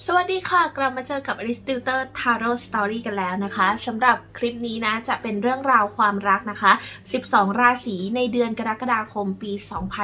สวัสดีค่ะกลับมาเจอกับ Alice Tutor Tarot Story กันแล้วนะคะสำหรับคลิปนี้นะจะเป็นเรื่องราวความรักนะคะ12ราศีในเดือนกรกฎาคมปี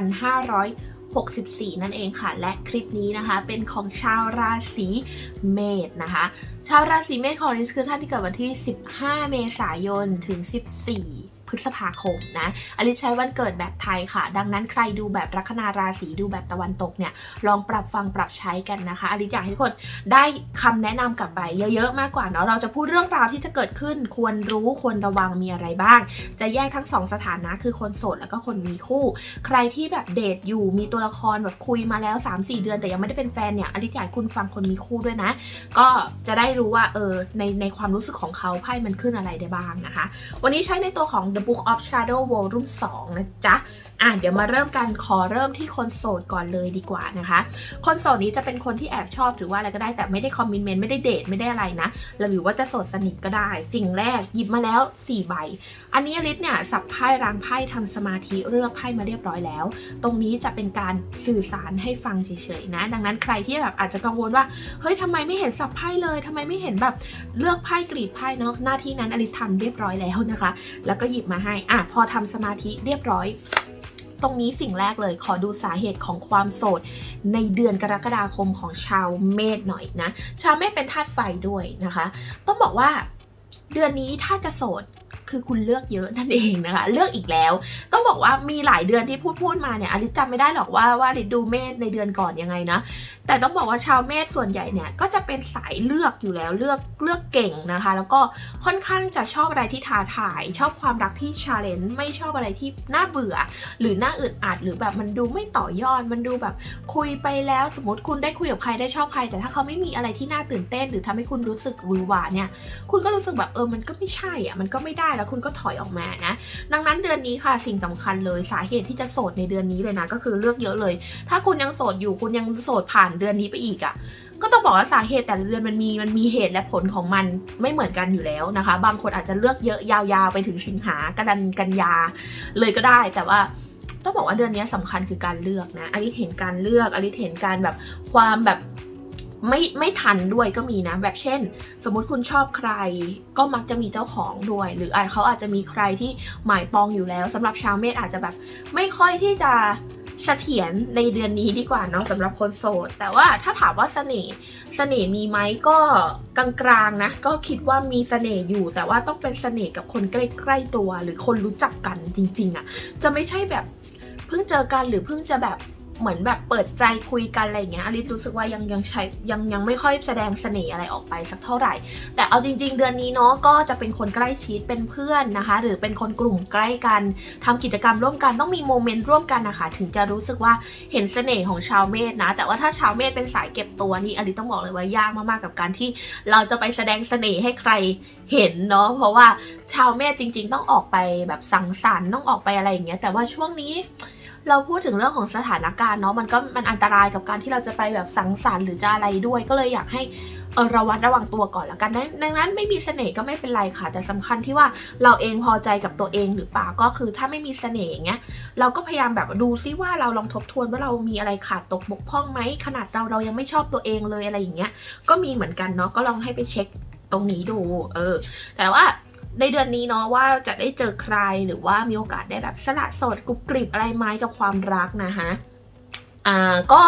2564 นั่นเองค่ะและคลิปนี้นะคะเป็นของชาวราศีเมษนะคะชาวราศีเมษของAliceคือท่านที่เกิดวันที่15 เมษายนถึง 14 พฤษภาคมนะอลิซใช้วันเกิดแบบไทยค่ะดังนั้นใครดูแบบลัคนาราศีดูแบบตะวันตกเนี่ยลองปรับฟังปรับใช้กันนะคะอลิซอยากให้ทุกคนได้คำแนะนำกลับไปเยอะๆมากกว่าเนาะเราจะพูดเรื่องราวที่จะเกิดขึ้นควรรู้ควรระวังมีอะไรบ้างจะแยกทั้ง2สถานะคือคนโสดแล้วก็คนมีคู่ใครที่แบบเดทอยู่มีตัวละครแบบคุยมาแล้ว 3-4 เดือนแต่ยังไม่ได้เป็นแฟนเนี่ยอลิซอยากให้คุณฟังคนมีคู่ด้วยนะก็จะได้รู้ว่าในความรู้สึกของเขาไพ่มันขึ้นอะไรได้บ้างนะคะวันนี้ใช้ในตัวของThe Book of Shadow Volume 2 นะจ๊ะเดี๋ยวมาเริ่มกันขอเริ่มที่คนโสดก่อนเลยดีกว่านะคะคนโสดนี้จะเป็นคนที่แอบชอบหรือว่าอะไรก็ได้แต่ไม่ได้คอมมิตเมนต์ไม่ได้เดทไม่ได้อะไรนะหรือว่าจะโสดสนิทก็ได้สิ่งแรกหยิบมาแล้ว4 ใบอันนี้อลิซเนี่ยสับไพ่รางไพ่ทำสมาธิเลือกไพ่มาเรียบร้อยแล้วตรงนี้จะเป็นการสื่อสารให้ฟังเฉยๆนะดังนั้นใครที่แบบอาจจะกังวลว่าเฮ้ยทำไมไม่เห็นสับไพ่เลยทำไมไม่เห็นแบบเลือกไพ่กรีดไพ่เนาะหน้าที่นั้นอลิซทำเรียบร้อยแล้วนะคะแล้วก็หยิบมาให้พอทำสมาธิเรียบร้อยตรงนี้สิ่งแรกเลยขอดูสาเหตุของความโสดในเดือนกรกฎาคมของชาวเมษหน่อยนะชาวเมษเป็นธาตุไฟด้วยนะคะต้องบอกว่าเดือนนี้ถ้าจะโสดคือคุณเลือกเยอะนั่นเองนะคะเลือกอีกแล้วต้องบอกว่ามีหลายเดือนที่พูดมาเนี่ยอลิซจำไม่ได้หรอกว่าอลิซดูเมษในเดือนก่อนยังไงนะแต่ต้องบอกว่าชาวเมษส่วนใหญ่เนี่ยก็จะเป็นสายเลือกอยู่แล้วเลือกเก่งนะคะแล้วก็ค่อนข้างจะชอบอะไรที่ท้าทายชอบความรักที่ชาเลนจ์ไม่ชอบอะไรที่น่าเบื่อหรือน่าอึดอัดหรือแบบมันดูไม่ต่อยอดมันดูแบบคุยไปแล้วสมมติคุณได้คุยกับใครได้ชอบใครแต่ถ้าเขาไม่มีอะไรที่น่าตื่นเต้นหรือทำให้คุณรู้สึกหวือหวาเนี่ยคุณก็รู้สึกแบบมันก็ไม่ใช่มันก็ไม่ได้แล้วคุณก็ถอยออกมานะดังนั้นเดือนนี้ค่ะสิ่งสำคัญเลยสาเหตุที่จะโสดในเดือนนี้เลยนะก็คือเลือกเยอะเลยถ้าคุณยังโสดอยู่คุณยังโสดผ่านเดือนนี้ไปอีกก็ต้องบอกว่าสาเหตุแต่ละเดือนมันมีเหตุและผลของมันไม่เหมือนกันอยู่แล้วนะคะบางคนอาจจะเลือกเยอะยาวๆไปถึงสิงหากันยาเลยก็ได้แต่ว่าต้องบอกว่าเดือนนี้สำคัญคือการเลือกนะอลิซเห็นการเลือกอลิซเห็นการแบบความแบบไม่ทันด้วยก็มีนะแบบเช่นสมมุติคุณชอบใครก็มักจะมีเจ้าของด้วยหรือเขาอาจจะมีใครที่หมายปองอยู่แล้วสำหรับชาวเมษอาจจะแบบไม่ค่อยที่จะเสถียรในเดือนนี้ดีกว่าเนาะสำหรับคนโสดแต่ว่าถ้าถามว่าเสน่ห์มีไหมก็กลางๆนะก็คิดว่ามีเสน่ห์อยู่แต่ว่าต้องเป็นเสน่ห์กับคนใกล้ๆตัวหรือคนรู้จักกันจริงๆจะไม่ใช่แบบเพิ่งเจอกันหรือเพิ่งจะแบบเหมือนแบบเปิดใจคุยกันอะไรอย่างเงี้ยอลิซรู้สึกว่ายังไม่ค่อยแสดงเสน่ห์อะไรออกไปสักเท่าไหร่แต่เอาจริงๆเดือนนี้เนาะก็จะเป็นคนใกล้ชิดเป็นเพื่อนนะคะหรือเป็นคนกลุ่มใกล้กันทำกิจกรรมร่วมกันต้องมีโมเมนต์ร่วมกันนะคะถึงจะรู้สึกว่าเห็นเสน่ห์ของชาวเมษนะแต่ว่าถ้าชาวเมษเป็นสายเก็บตัวนี่อลิซต้องบอกเลยว่ายากมากๆกับการที่เราจะไปแสดงเสน่ห์ให้ใครเห็นเนาะเพราะว่าชาวเมษจริงๆต้องออกไปแบบสังสรรค์ต้องออกไปอะไรอย่างเงี้ยแต่ว่าช่วงนี้เราพูดถึงเรื่องของสถานการณ์เนาะมันอันตรายกับการที่เราจะไปแบบสังสรรค์หรือจะอะไรด้วยก็เลยอยากให้ระวังตัวก่อนละกันดังนั้นไม่มีเสน่ห์ก็ไม่เป็นไรค่ะแต่สำคัญที่ว่าเราเองพอใจกับตัวเองหรือเปล่าก็คือถ้าไม่มีเสน่ห์อย่างเงี้ยเราก็พยายามแบบดูซิว่าเราลองทบทวนว่าเรามีอะไรขาดตกบกพร่องไหมขนาดเรายังไม่ชอบตัวเองเลยอะไรอย่างเงี้ยก็มีเหมือนกันเนาะก็ลองให้ไปเช็คตรงนี้ดูแต่ว่าในเดือนนี้เนาะว่าจะได้เจอใครหรือว่ามีโอกาสได้แบบสละโสดกรุบกริบอะไรไหมกับความรักนะคะก็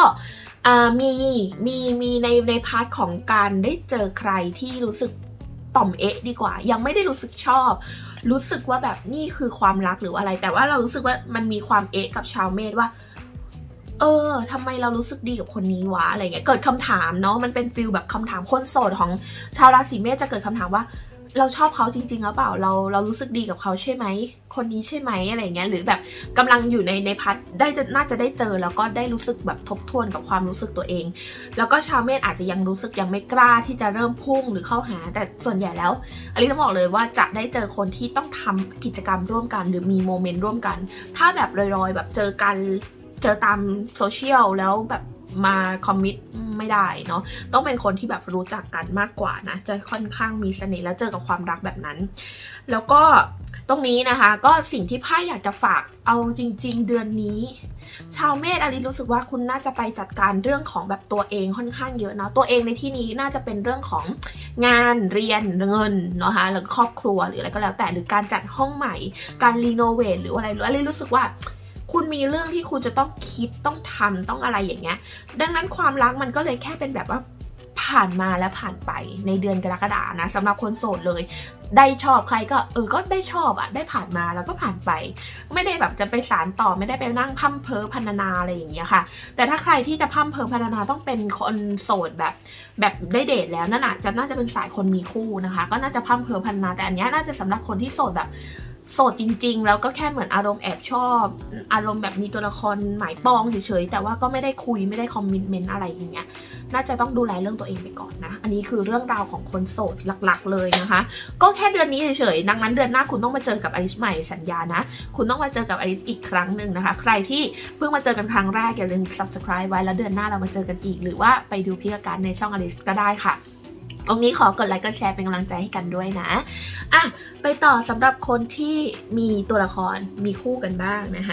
มีในพาร์ทของการได้เจอใครที่รู้สึกต่อมดีกว่ายังไม่ได้รู้สึกชอบรู้สึกว่าแบบนี่คือความรักหรืออะไรแต่ว่าเรารู้สึกว่ามันมีความกับชาวเมษว่าทำไมเรารู้สึกดีกับคนนี้วะอะไรเงี้ยเกิดคำถามเนาะมันเป็นฟิลแบบคำถามคนโสดของชาวราศีเมษจะเกิดคำถามว่าเราชอบเขาจริงๆหรือเปล่าเรารู้สึกดีกับเขาใช่ไหมคนนี้ใช่ไหมอะไรเงี้ยหรือแบบกำลังอยู่ในพาร์ทน่าจะได้เจอแล้วก็ได้รู้สึกแบบทบทวนกับความรู้สึกตัวเองแล้วก็ชาวเมษอาจจะยังรู้สึกยังไม่กล้าที่จะเริ่มพุ่งหรือเข้าหาแต่ส่วนใหญ่แล้วอลิซต้องบอกเลยว่าจะได้เจอคนที่ต้องทำกิจกรรมร่วมกันหรือมีโมเมนต์ร่วมกันถ้าแบบลอยๆแบบเจอตามโซเชียลแล้วแบบมาคอมมิตไม่ได้เนาะต้องเป็นคนที่แบบรู้จักกันมากกว่านะจะค่อนข้างมีเสน่ห์แล้วเจอกับความรักแบบนั้นแล้วก็ตรงนี้นะคะก็สิ่งที่ไพ่อยากจะฝากเอาจริงๆเดือนนี้ชาวเมษอลิซรู้สึกว่าคุณน่าจะไปจัดการเรื่องของแบบตัวเองค่อนข้างเยอะเนาะตัวเองในที่นี้น่าจะเป็นเรื่องของงานเรียนเงินนะคะแล้วครอบครัวหรืออะไรก็แล้วแต่หรือการจัดห้องใหม่การรีโนเวทหรืออะไรอลิซรู้สึกว่าคุณมีเรื่องที่คุณจะต้องคิดต้องทำต้องอะไรอย่างเงี้ยดังนั้นความรักมันก็เลยแค่เป็นแบบว่าผ่านมาและผ่านไปในเดือนกรกฎานะสำหรับคนโสดเลยได้ชอบใครก็ก็ได้ชอบได้ผ่านมาแล้วก็ผ่านไปไม่ได้แบบจะไปสารต่อไม่ได้ไปนั่งพั่มเพ้อพรรณนาอะไรอย่างเงี้ยค่ะแต่ถ้าใครที่จะพั่มเพ้อพรรณนาต้องเป็นคนโสดแบบได้เดทแล้วนั่นน่าจะเป็นสายคนมีคู่นะคะก็น่าจะพั่มเพ้อพรรณนาแต่อันนี้น่าจะสำหรับคนที่โสดแบบโสดจริงๆแล้วก็แค่เหมือนอารมณ์แอบชอบอารมณ์แบบมีตัวละครหมายปองเฉยๆแต่ว่าก็ไม่ได้คุยไม่ได้คอมมิตเมนต์อะไรอย่างเงี้ยน่าจะต้องดูแลเรื่องตัวเองไปก่อนนะอันนี้คือเรื่องราวของคนโสดหลักๆเลยนะคะก็แค่เดือนนี้เฉยๆดังนั้นเดือนหน้าคุณต้องมาเจอกับอลิซใหม่สัญญานะคุณต้องมาเจอกับอลิซอีกครั้งหนึ่งนะคะใครที่เพิ่งมาเจอกันครั้งแรกอย่าลืม subscribe ไว้แล้วเดือนหน้าเรามาเจอกันอีกหรือว่าไปดูพิธีการในช่องอลิซก็ได้ค่ะตรงนี้ขอกดไลค์กดแชร์เป็นกำลังใจให้กันด้วยนะไปต่อสำหรับคนที่มีตัวละครมีคู่กันบ้างนะคะ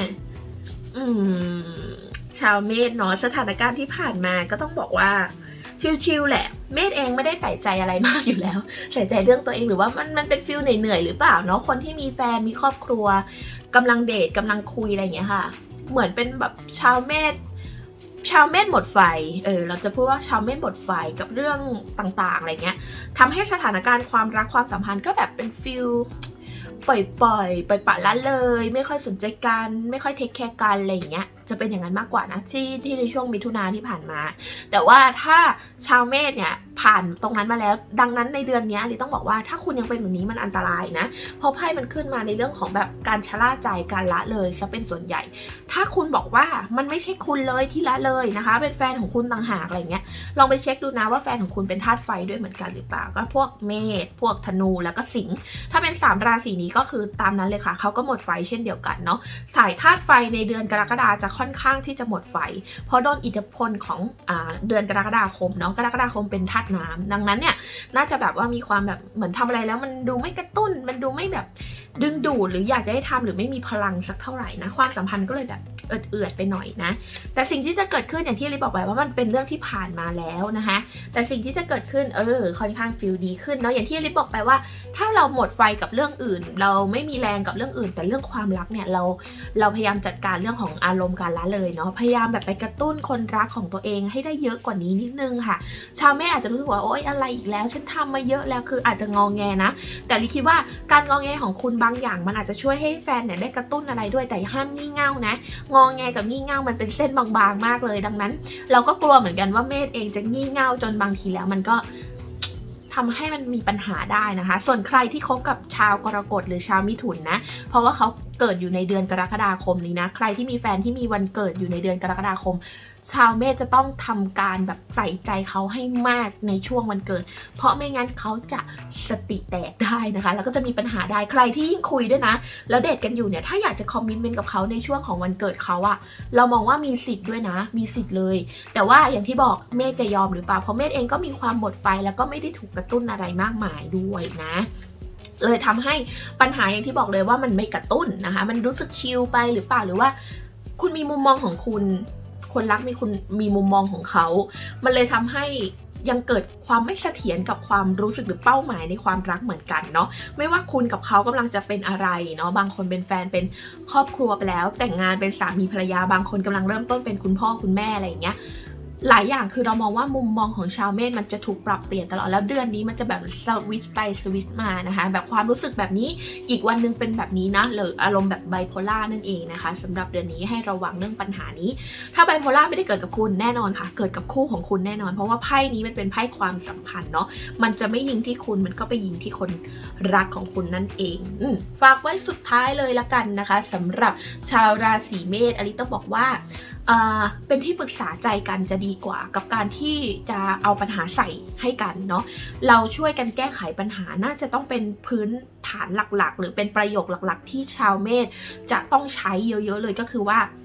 ชาวเมษเนาะสถานการณ์ที่ผ่านมาก็ต้องบอกว่าชิลๆแหละเมษเองไม่ได้ใส่ใจอะไรมากอยู่แล้วใส่ใจเรื่องตัวเองหรือว่ามันเป็นฟิลเหนื่อยหรือเปล่าเนาะคนที่มีแฟนมีครอบครัวกำลังเดทกำลังคุยอะไรอย่างเงี้ยค่ะเหมือนเป็นแบบชาวเมษหมดไฟเราจะพูดว่าชาวเมษหมดไฟกับเรื่องต่างๆอะไรเงี้ยทำให้สถานการณ์ความรักความสัมพันธ์ก็แบบเป็นฟิลปล่อยปละละเลยไม่ค่อยสนใจกันไม่ค่อยเทคแคร์กันอะไรอย่างเงี้ยจะเป็นอย่างนั้นมากกว่านะที่ในช่วงมิถุนาที่ผ่านมาแต่ว่าถ้าชาวเมษเนี่ยผ่านตรงนั้นมาแล้วดังนั้นในเดือนนี้ลิต้องบอกว่าถ้าคุณยังเป็นแบบนี้มันอันตรายนะเพราะไพ่มันขึ้นมาในเรื่องของแบบการชะล่าใจการละเลยซะเป็นส่วนใหญ่ถ้าคุณบอกว่ามันไม่ใช่คุณเลยที่ละเลยนะคะเป็นแฟนของคุณต่างหากอะไรเงี้ยลองไปเช็คดูนะว่าแฟนของคุณเป็นธาตุไฟด้วยเหมือนกันหรือเปล่าก็พวกเมษพวกธนูแล้วก็สิงห์ถ้าเป็น3ราศีนี้ก็คือตามนั้นเลยค่ะเขาก็หมดไฟเช่นเดียวกันเนาะสายธาตุไฟในเดือนกรกฎาจะค่อนข้างที่จะหมดไฟเพราะโดนอิทธิพลของเดือนกรกฎาคมเนาะกรกฎาคมเป็นธาตุน้ำดังนั้นเนี่ยน่าจะแบบว่ามีความแบบเหมือนทำอะไรแล้วมันดูไม่กระตุ้นมันดูไม่แบบดึงดูดหรืออยากจะให้ทำหรือไม่มีพลังสักเท่าไหร่นะความสัมพันธ์ก็เลยแบบเอือดไปหน่อยนะแต่สิ่งที่จะเกิดขึ้นอย่างที่ลิบอกไปว่ามันเป็นเรื่องที่ผ่านมาแล้วนะคะแต่สิ่งที่จะเกิดขึ้นค่อนข้างฟีลดีขึ้นเนาะอย่างที่ลิบอกไปว่าถ้าเราหมดไฟกับเรื่องอื่นเราไม่มีแรงกับเรื่องอื่นแต่เรื่องความรักเนี่ยเราพยายามจัดการเรื่องของอารมณ์การละเลยเนาะพยายามแบบไปกระตุ้นคนรักของตัวเองให้ได้เยอะกว่านี้นิดนึงค่ะชาวเมษอาจจะรู้สึกว่าโอ๊ยอะไรอีกแล้วฉันทำมาเยอะแล้วคืออาจจะงอแงนะแต่ลิคิดว่าการงอแงของคุณบางอย่างมันอาจจะช่วยให้แฟนเนี่ยได้กระตุ้นอะไรด้วยแต่ห้ามงี่เง่านะงอแงกับงี่เง่ามันเป็นเส้นบางๆมากเลยดังนั้นเราก็กลัวเหมือนกันว่าเมษเองจะงี่เง่าจนบางทีแล้วมันก็ทำให้มันมีปัญหาได้นะคะส่วนใครที่คบกับชาวกรกฎหรือชาวมิถุนนะเพราะว่าเขาเกิดอยู่ในเดือนกรกฎาคมนี้นะใครที่มีแฟนที่มีวันเกิดอยู่ในเดือนกรกฎาคมชาวเมษจะต้องทำการแบบใส่ใจเขาให้มากในช่วงวันเกิดเพราะไม่งั้นเขาจะสติแตกได้นะคะแล้วก็จะมีปัญหาได้ใครที่ยิ่งคุยด้วยนะแล้วเดทกันอยู่เนี่ยถ้าอยากจะคอมมิตเมนต์กับเขาในช่วงของวันเกิดเขาอะเรามองว่ามีสิทธิ์ด้วยนะมีสิทธิ์เลยแต่ว่าอย่างที่บอกเมษจะยอมหรือเปล่าเพราะเมษเองก็มีความหมดไฟแล้วก็ไม่ได้ถูกกระตุ้นอะไรมากมายด้วยนะเลยทำให้ปัญหาอย่างที่บอกเลยว่ามันไม่กระตุ้นนะคะมันรู้สึกชิลไปหรือเปล่าหรือว่าคุณมีมุมมองของคุณคนรักมีมุมมองของเขามันเลยทำให้ยังเกิดความไม่เสถียรกับความรู้สึกหรือเป้าหมายในความรักเหมือนกันเนาะไม่ว่าคุณกับเขากำลังจะเป็นอะไรเนาะบางคนเป็นแฟนเป็นครอบครัวไปแล้วแต่งงานเป็นสามีภรรยาบางคนกำลังเริ่มต้นเป็นคุณพ่อคุณแม่อะไรอย่างเงี้ยหลายอย่างคือเรามองว่ามุมมองของชาวเมษมันจะถูกปรับเปลี่ยนตลอดแล้วเดือนนี้มันจะแบบสวิตช์ไปสวิตช์มานะคะแบบความรู้สึกแบบนี้อีกวันนึงเป็นแบบนี้นะหรืออารมณ์แบบไบโพล่านั่นเองนะคะสำหรับเดือนนี้ให้ระวังเรื่องปัญหานี้ถ้าไบโพล่าไม่ได้เกิดกับคุณแน่นอนค่ะเกิดกับคู่ของคุณแน่นอนเพราะว่าไพ่นี้มันเป็นไพ่ความสัมพันธ์เนาะมันจะไม่ยิงที่คุณมันก็ไปยิงที่คนรักของคุณนั่นเองฝากไว้สุดท้ายเลยละกันนะคะสำหรับชาวราศีเมษอลิต้องบอกว่าเป็นที่ปรึกษาใจกันจะดีกว่ากับการที่จะเอาปัญหาใส่ให้กันเนาะเราช่วยกันแก้ไขปัญหาน่าจะต้องเป็นพื้นฐานหลักๆหรือเป็นประโยคหลักๆที่ชาวเมษจะต้องใช้เยอะๆเลยก็คือว่า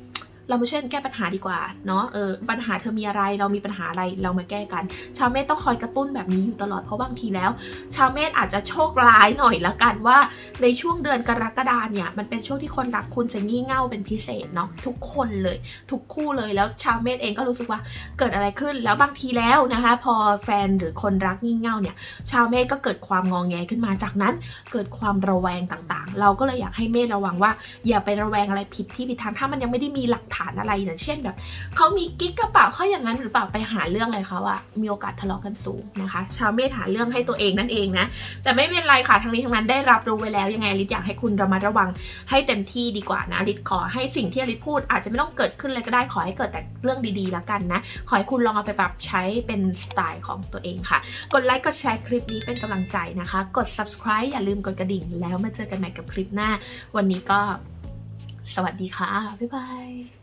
เรามาช่วยกันแก้ปัญหาดีกว่าเนาะปัญหาเธอมีอะไรเรามีปัญหาอะไรเรามาแก้กันชาวเมษต้องคอยกระตุ้นแบบนี้อยู่ตลอดเพราะบางทีแล้วชาวเมษอาจจะโชคร้ายหน่อยละกันว่าในช่วงเดือนกรกฎาเนี่ยมันเป็นช่วงที่คนรักคุณจะงี่เง่าเป็นพิเศษเนาะทุกคนเลยทุกคู่เลยแล้วชาวเมษเองก็รู้สึกว่าเกิดอะไรขึ้นแล้วบางทีแล้วนะคะพอแฟนหรือคนรักงี่เง่าเนี่ยชาวเมษก็เกิดความงอแงขึ้นมาจากนั้นเกิดความระแวงต่างๆเราก็เลยอยากให้เมษระวังว่าอย่าไประแวงอะไรผิดที่ผิดทางถ้ามันยังไม่ได้มีหลักฐานอะไรอย่างเช่นแบบเขามีกิ๊กกระเป๋าเขาอย่างนั้นหรือเปล่าไปหาเรื่องอะไรเขาอะมีโอกาสทะเลาะกันสูงนะคะชาวเมษหาเรื่องให้ตัวเองนั่นเองนะแต่ไม่เป็นไรค่ะทั้งนี้ทั้งนั้นได้รับรู้ไว้แล้วยังไงอลิซอยากให้คุณระมัดระวังให้เต็มที่ดีกว่านะอลิซขอให้สิ่งที่อลิซพูดอาจจะไม่ต้องเกิดขึ้นเลยก็ได้ขอให้เกิดแต่เรื่องดีๆแล้วกันนะขอให้คุณลองเอาไปปรับใช้เป็นสไตล์ของตัวเองค่ะกดไลค์กดแชร์คลิปนี้เป็นกำลังใจนะคะกด subscribe อย่าลืมกดกระดิ่งแล้วมาเจอกันใหม่กับคลิปหน้าวันนี้ก็สวัสดีค่ะบ๊ายบาย